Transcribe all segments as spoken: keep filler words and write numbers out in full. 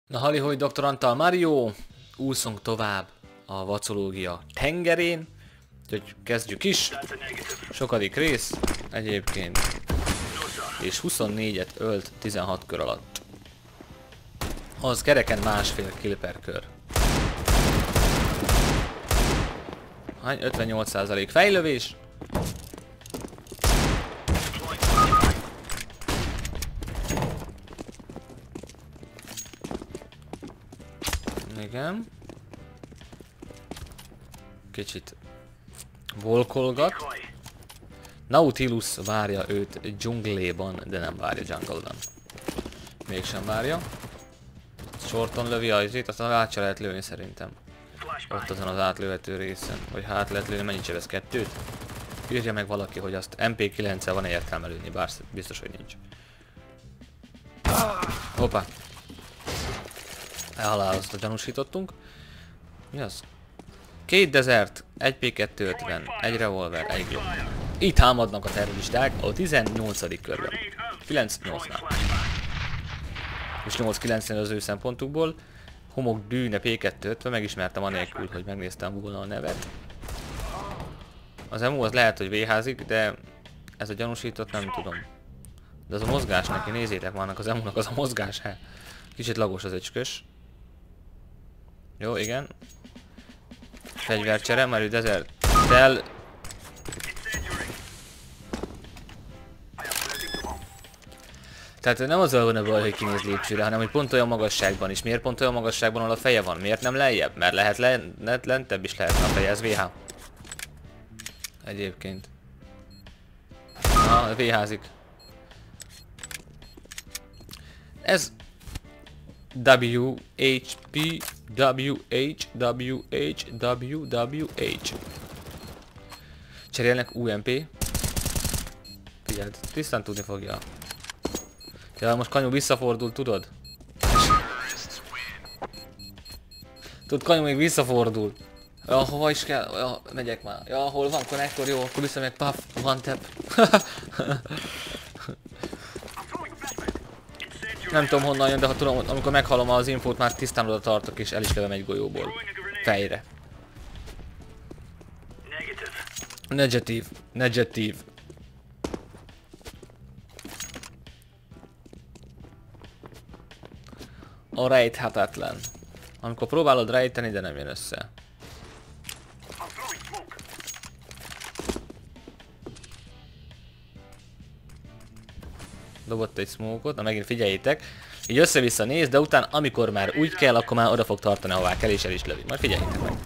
Na halihogy doktor Antal Mario, úszunk tovább a vacológia tengerén, úgyhogy kezdjük is. Sokadik rész egyébként, és huszonnégyet ölt tizenhat kör alatt. Az kereken másfél kill per kör. Hány? ötvennyolc százalék fejlövés. Igen. Kicsit volkolgat. Nautilus várja őt dzsungléban, de nem várja jungle-ben. Mégsem várja. Shorton lövi a izét, aztán át se lehet lőni szerintem. Ott azon az átlőhető részen. Vagy hát lehet lőni, mennyit sebez kettőt? Írja meg valaki, hogy azt em pé kilenccel van-e értelme lőni, bár biztos, hogy nincs. Hoppá! Elhalálozott a gyanúsítottunk. Mi az? Két desert, egy pé kettőszázötven, egy revolver, egy glock. Így támadnak a terroristák a tizennyolcadik körben. kilenc nyolcnál. És nyolc kilencnél az ő szempontukból. Homok dűne pé kettőszázötven, megismertem anélkül, hogy megnéztem volna a nevet. Az emu az lehet, hogy véházik, de ez a gyanúsított nem tudom. De az a mozgás neki, nézzétek, vannak az emunak az a mozgás. Kicsit lagos az öcskös. Jó, igen. Fegyvercsere, mert ő desertel. Tehát nem azzal van a baj, hogy kinéz lépcsőre, hanem hogy pont olyan magasságban is. Miért pont olyan magasságban, ahol a feje van? Miért nem lejjebb? Mert lehet le, le, lentebb is lehetne a feje, ez vé há. Egyébként. Na, véházik. Ez W H P W H W H W W H. Cserélnek u em pé. Figyeld, tisztán tudni fogja. Ja, most Kanyu visszafordul, tudod? Tudod, Kanyu még visszafordul. Ja, hova is kell? Ja, megyek már. Ja, hol van konnektor? Jó, akkor visszamegyek. Puff, one tap. Nem tudom honnan jön, de ha tudom, amikor meghallom az infót, már tisztán oda tartok és el is lövöm egy golyóból. Fejre. Negatív. Negatív. A rejthetetlen. Amikor próbálod rejteni, de nem jön össze. Dobott egy smoke-ot, na megint figyeljétek. Így össze-vissza néz, de utána amikor már úgy kell, akkor már oda fog tartani, ahová kell, és el is lövi. Majd figyeljétek meg.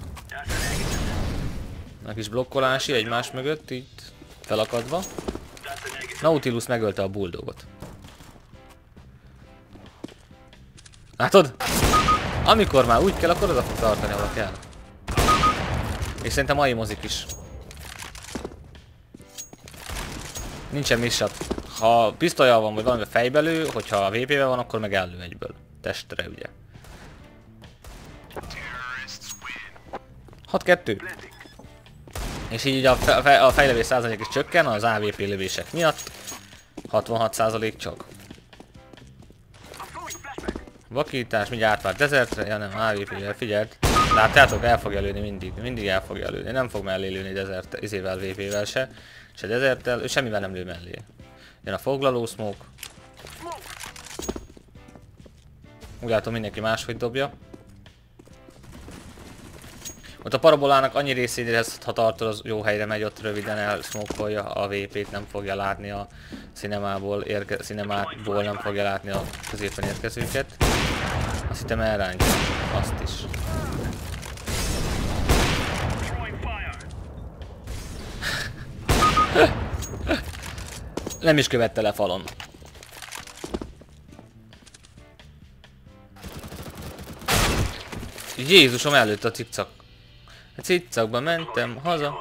A kis blokkolási egymás mögött, így felakadva. Nautilus megölte a bulldogot. Látod? Amikor már úgy kell, akkor oda fog tartani, ahova kell. És szerintem mai mozik is. Nincsen misshot. Ha pisztolya van, vagy valami fejbelő, hogyha a vé pével van, akkor meg ellő egyből. Testre, ugye. hat kettő. És így a, fe a fejlevés százalék is csökken az á vé pé lövések miatt. hatvanhat százalék csak. Vakítás, mindjárt átvált desertre, ja nem, á vé pé-vel, figyeld. Látjátok, el fogja lőni mindig, mindig el fogja lőni. Nem fog mellé lőni desert, izével, vé pével se. Se deserttel, ő semmivel nem lő mellé. Jön a foglaló smoke. Úgy látom, mindenki máshogy dobja. Ott a parabolának annyi részéhez, ha tartod, az jó helyre megy, ott röviden elsmokolja a vé pét, nem fogja látni a cinemából, érke, cinemából nem fogja látni a középen érkezőket. Azt hittem elrántja, azt is. Nem is követte le falon. Jézusom, előtt a cikcak. A cikcakba mentem haza.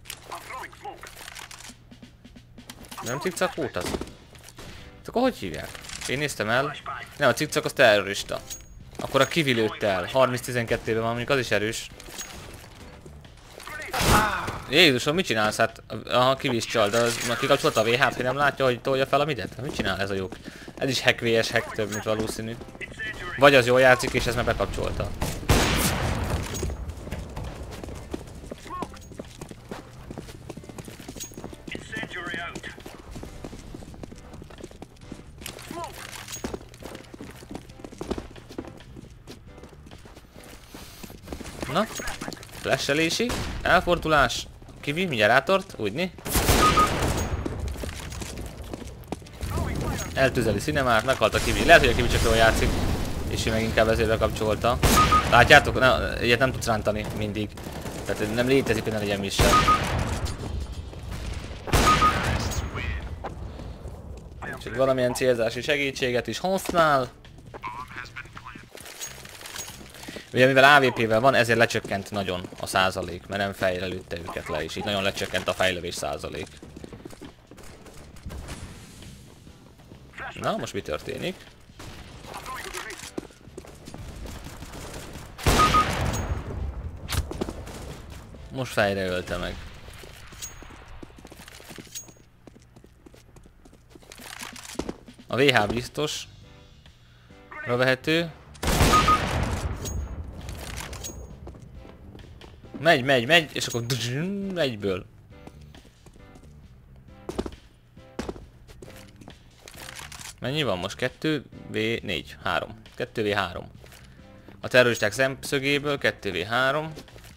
Nem cikcak volt az? Akkor hogy hívják? Én néztem el. Nem, a cikcak az terrorista. Akkor a kivi lőtte el. harminc tizenkettőben van, mondjuk az is erős. Jézusom, mit csinálsz? Hát, aha, kivis csal, de az, kikapcsolta a vé há-t, hogy nem látja, hogy tolja fel a midet? Mit csinál ez a lyuk? Ez is hack vé es hack több, mint valószínű. Vagy az jól játszik, és ez meg bekapcsolta. Na, flashelési, elfordulás, kivi, mindjárt átort, úgyni. Eltüzeli Cinemát, meghalt a kivi. Lehet, hogy a kivi csak jól játszik, és ő meg inkább ezért bekapcsolta. Látjátok? Ne, ilyet nem tudsz rántani mindig. Tehát nem létezik, hogy ne legyen mi sem. Csak valamilyen célzási segítséget is használ. Ugye mivel á vé pé-vel van, ezért lecsökkent nagyon a százalék, mert nem fejre lőtte őket le, és így nagyon lecsökkent a fejlövés százalék. Na, most mi történik? Most fejre ölte meg. A vé há biztos. Vehető. Megy, megy, megy, és akkor egyből. Mennyi van most? kettő vé négy, három. kettő vé három. A terroristák szemszögéből kettő vé három.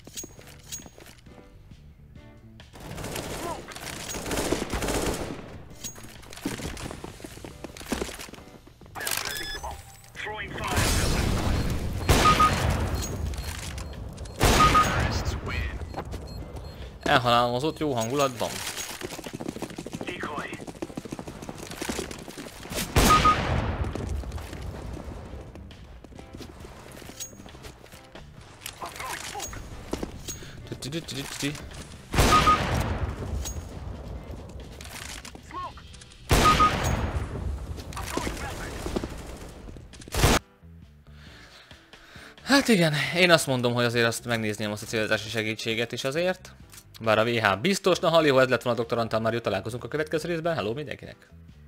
Elhalálozott jó hangulatban. Hát igen, én azt mondom, hogy azért azt megnézném azt a célzási segítséget is azért. Bár a vé há biztos, na halli, ez lett volna a doktor Antal Mário, találkozunk a következő részben, hello mindenkinek!